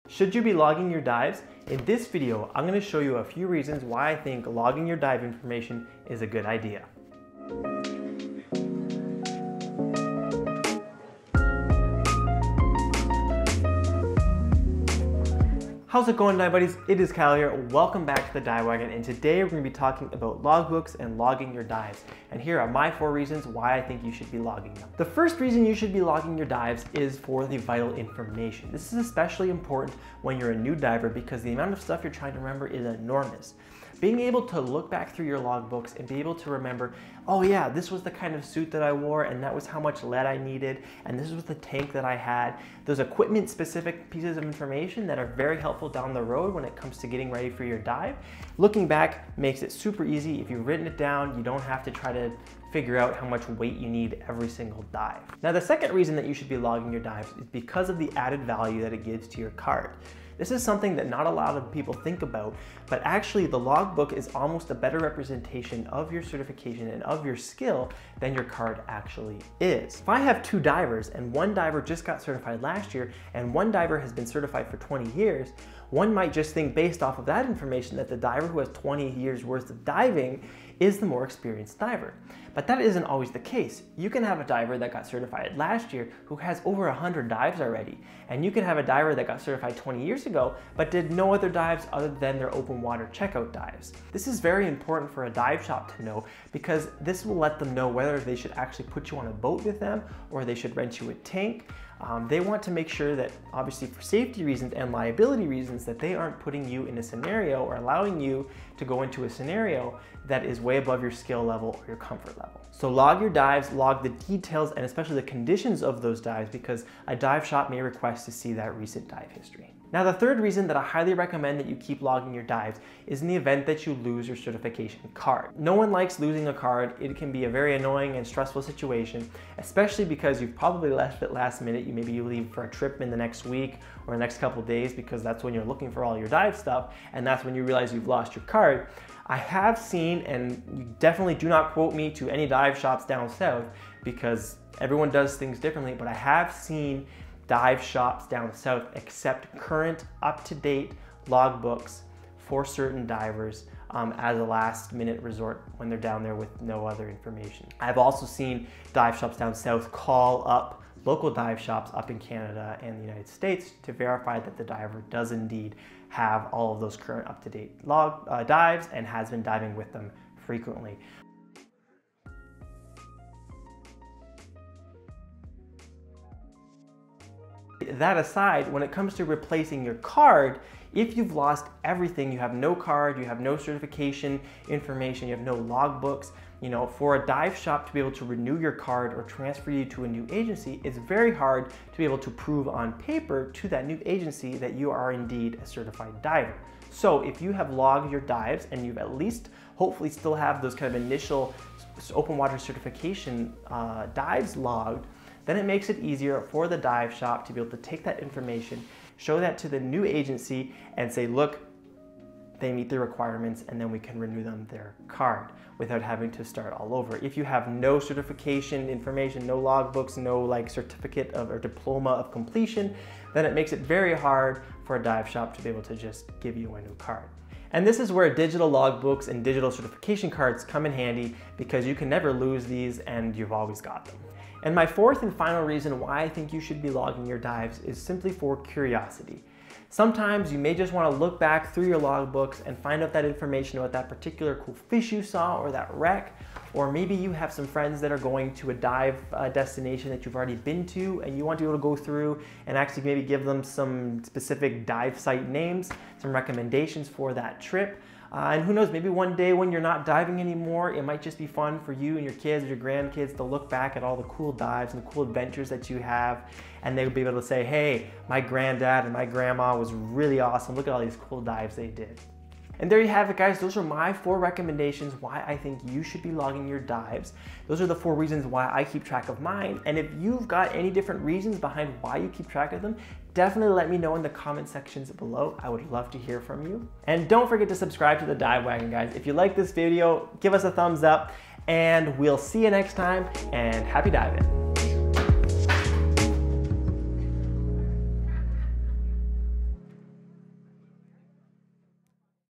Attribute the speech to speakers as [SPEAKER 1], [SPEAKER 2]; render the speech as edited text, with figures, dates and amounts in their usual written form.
[SPEAKER 1] Should you be logging your dives? In this video, I'm going to show you a few reasons why I think logging your dive information is a good idea. How's it going, dive buddies? It is Kyle here. Welcome back to the Dive Wagon, and today we're going to be talking about logbooks and logging your dives. And here are my 4 reasons why I think you should be logging them. The first reason you should be logging your dives is for the vital information. This is especially important when you're a new diver because the amount of stuff you're trying to remember is enormous. Being able to look back through your logbooks and be able to remember, oh yeah, this was the kind of suit that I wore and that was how much lead I needed and this was the tank that I had. Those equipment specific pieces of information that are very helpful down the road when it comes to getting ready for your dive. Looking back makes it super easy. If you've written it down, you don't have to try to figure out how much weight you need every single dive. Now, the second reason that you should be logging your dives is because of the added value that it gives to your card. This is something that not a lot of people think about, but actually the logbook is almost a better representation of your certification and of your skill than your card actually is. If I have 2 divers and one diver just got certified last year and one diver has been certified for 20 years, one might just think based off of that information that the diver who has 20 years worth of diving is the more experienced diver. But that isn't always the case. You can have a diver that got certified last year who has over 100 dives already. And you can have a diver that got certified 20 years ago but did no other dives other than their open water checkout dives. This is very important for a dive shop to know because this will let them know whether they should actually put you on a boat with them or they should rent you a tank. They want to make sure that, obviously for safety reasons and liability reasons, that they aren't putting you in a scenario or allowing you to go into a scenario that is way above your skill level or your comfort level. So log your dives, log the details and especially the conditions of those dives because a dive shop may request to see that recent dive history. Now, the third reason that I highly recommend that you keep logging your dives is in the event that you lose your certification card. No one likes losing a card. It can be a very annoying and stressful situation, especially because you've probably left it last minute. Maybe you leave for a trip in the next week or the next couple days because that's when you're looking for all your dive stuff and that's when you realize you've lost your card. I have seen, and you definitely do not quote me to any dive shops down south because everyone does things differently, but I have seen dive shops down south accept current, up-to-date logbooks for certain divers as a last-minute resort when they're down there with no other information. I've also seen dive shops down south call up local dive shops up in Canada and the United States to verify that the diver does indeed have all of those current up-to-date dives and has been diving with them frequently. That aside, when it comes to replacing your card, if you've lost everything, you have no card, you have no certification information, you have no logbooks, for a dive shop to be able to renew your card or transfer you to a new agency, it's very hard to be able to prove on paper to that new agency that you are indeed a certified diver. So if you have logged your dives and you've at least hopefully still have those kind of initial open water certification dives logged, then it makes it easier for the dive shop to be able to take that information, show that to the new agency and say, look, they meet the requirements and then we can renew them their card without having to start all over. If you have no certification information, no logbooks, no certificate of or diploma of completion, then it makes it very hard for a dive shop to be able to just give you a new card. And this is where digital logbooks and digital certification cards come in handy because you can never lose these and you've always got them. And my 4th and final reason why I think you should be logging your dives is simply for curiosity. Sometimes you may just want to look back through your logbooks and find out that information about that particular cool fish you saw or that wreck, or maybe you have some friends that are going to a dive destination that you've already been to and you want to be able to go through and actually maybe give them some specific dive site names, some recommendations for that trip. And who knows, maybe one day when you're not diving anymore, it might just be fun for you and your kids or your grandkids to look back at all the cool dives and the cool adventures that you have. And they'll be able to say, hey, my granddad and my grandma was really awesome. Look at all these cool dives they did. And there you have it, guys. Those are my 4 recommendations why I think you should be logging your dives. Those are the 4 reasons why I keep track of mine. And if you've got any different reasons behind why you keep track of them, definitely let me know in the comment sections below. I would love to hear from you. And don't forget to subscribe to the Dive Wagon, guys. If you like this video, give us a thumbs up and we'll see you next time, and happy diving.